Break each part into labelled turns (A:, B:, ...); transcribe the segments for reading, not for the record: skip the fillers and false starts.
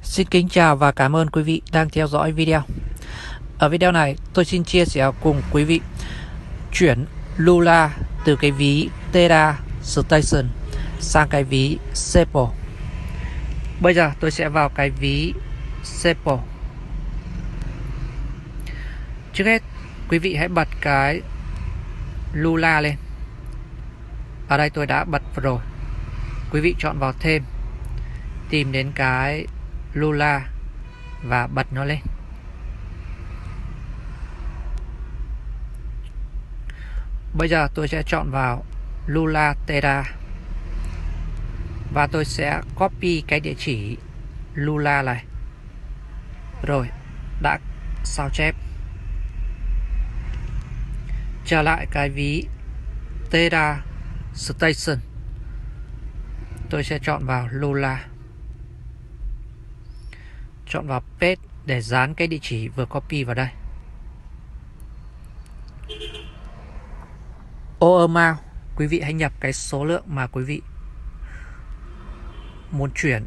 A: Xin kính chào và cảm ơn quý vị đang theo dõi video. Ở video này tôi xin chia sẻ cùng quý vị chuyển Lula từ cái ví Teda Station sang cái ví Sepo. Bây giờ tôi sẽ vào cái ví Sepo. Trước hết quý vị hãy bật cái Lula lên. Ở đây tôi đã bật rồi. Quý vị chọn vào thêm, tìm đến cái Lula và bật nó lên. Bây giờ tôi sẽ chọn vào Lula Teda và tôi sẽ copy cái địa chỉ Lula này. Rồi, đã sao chép. Trở lại cái ví Teda Station. Tôi sẽ chọn vào Lula. Chọn vào Paste để dán cái địa chỉ vừa copy vào đây. Ô amount, quý vị hãy nhập cái số lượng mà quý vị muốn chuyển.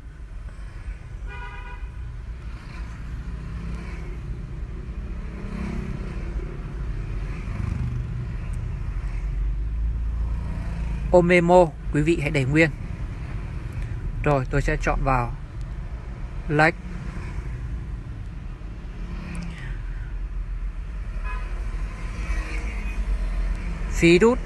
A: Ô memo, quý vị hãy để nguyên. Rồi tôi sẽ chọn vào Like. Phí rút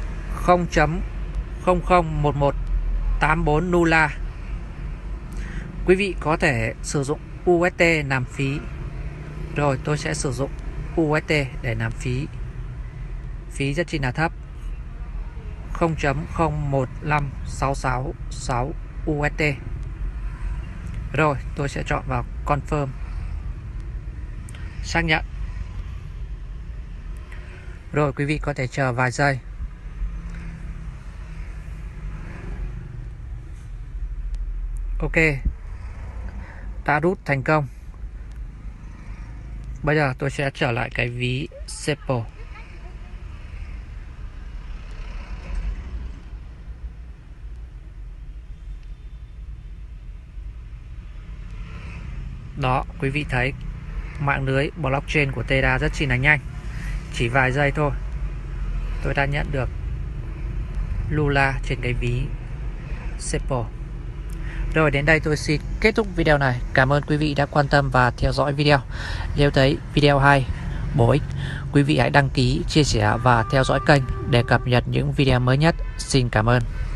A: 0.001184 Lula. Quý vị có thể sử dụng USD làm phí. Rồi tôi sẽ sử dụng USD để làm phí. Phí rất chi là thấp, 0.01566 USD. Rồi tôi sẽ chọn vào Confirm, xác nhận. Rồi quý vị có thể chờ vài giây. Ok, đã rút thành công. Bây giờ tôi sẽ trở lại cái ví Sepo. Đó, quý vị thấy mạng lưới blockchain của Teda rất chi là nhanh. Chỉ vài giây thôi tôi đã nhận được Lula trên cái ví Sepo. Rồi đến đây tôi xin kết thúc video này. Cảm ơn quý vị đã quan tâm và theo dõi video. Nếu thấy video hay, bổ ích, quý vị hãy đăng ký, chia sẻ và theo dõi kênh để cập nhật những video mới nhất. Xin cảm ơn.